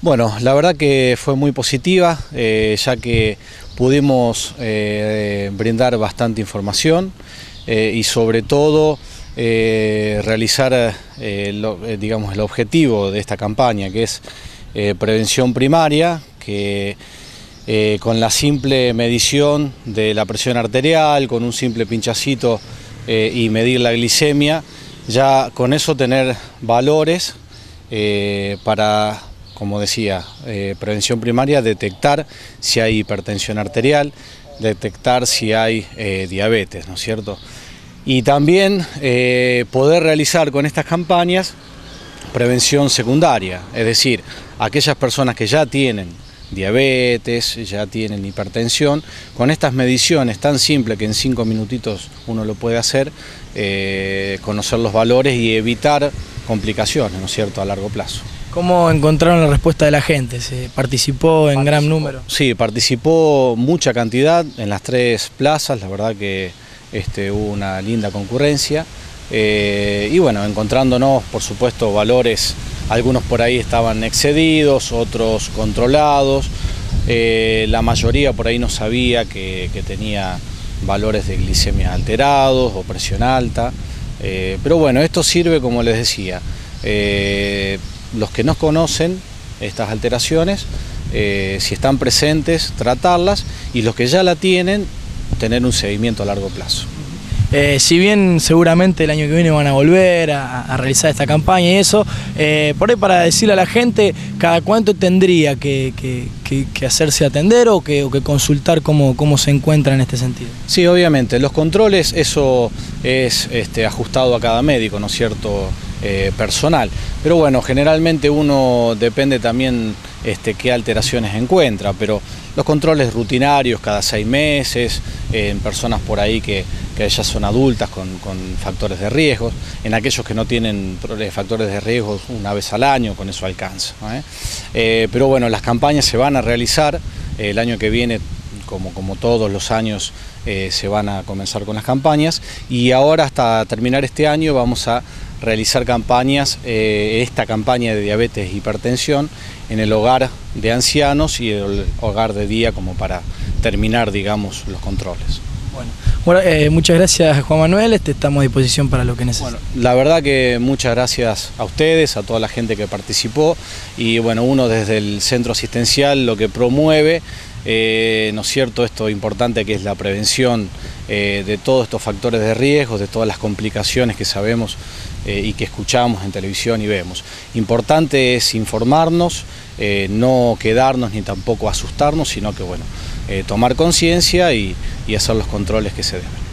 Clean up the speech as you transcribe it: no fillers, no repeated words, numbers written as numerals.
Bueno, la verdad que fue muy positiva, ya que pudimos brindar bastante información y sobre todo realizar digamos, el objetivo de esta campaña, que es prevención primaria, que con la simple medición de la presión arterial, con un simple pinchacito y medir la glicemia, ya con eso tener valores para, como decía, prevención primaria, detectar si hay hipertensión arterial, detectar si hay diabetes, ¿no es cierto? Y también poder realizar con estas campañas prevención secundaria, es decir, aquellas personas que ya tienen diabetes, ya tienen hipertensión, con estas mediciones tan simples que en 5 minutitos uno lo puede hacer, conocer los valores y evitar complicaciones, ¿no es cierto?, a largo plazo. ¿Cómo encontraron la respuesta de la gente? ¿Se participó en gran número? Sí, participó mucha cantidad en las 3 plazas, la verdad que hubo una linda concurrencia y bueno, encontrándonos por supuesto valores, algunos por ahí estaban excedidos, otros controlados, la mayoría por ahí no sabía que tenía valores de glicemia alterados o presión alta, pero bueno, esto sirve, como les decía, los que no conocen estas alteraciones, si están presentes, tratarlas, y los que ya la tienen, tener un seguimiento a largo plazo. Si bien seguramente el año que viene van a volver a realizar esta campaña y eso, por ahí para decirle a la gente cada cuánto tendría que hacerse atender o que consultar cómo se encuentra en este sentido. Sí, obviamente, los controles, eso es ajustado a cada médico, ¿no es cierto?, personal, pero bueno, generalmente uno depende también qué alteraciones encuentra, pero los controles rutinarios cada 6 meses, en personas por ahí que ya son adultas con factores de riesgo, en aquellos que no tienen factores de riesgo una vez al año, con eso alcanza, ¿no? Pero bueno, las campañas se van a realizar el año que viene, como todos los años se van a comenzar con las campañas, y ahora hasta terminar este año vamos a realizar campañas, esta campaña de diabetes e hipertensión en el hogar de ancianos y el hogar de día, como para terminar, digamos, los controles. Bueno, muchas gracias, Juan Manuel, estamos a disposición para lo que necesiten. Bueno, la verdad que muchas gracias a ustedes, a toda la gente que participó, y bueno, uno desde el centro asistencial lo que promueve, ¿no es cierto?, esto importante que es la prevención de todos estos factores de riesgo, de todas las complicaciones que sabemos y que escuchamos en televisión y vemos. Importante es informarnos, no quedarnos ni tampoco asustarnos, sino que bueno, tomar conciencia y hacer los controles que se deben.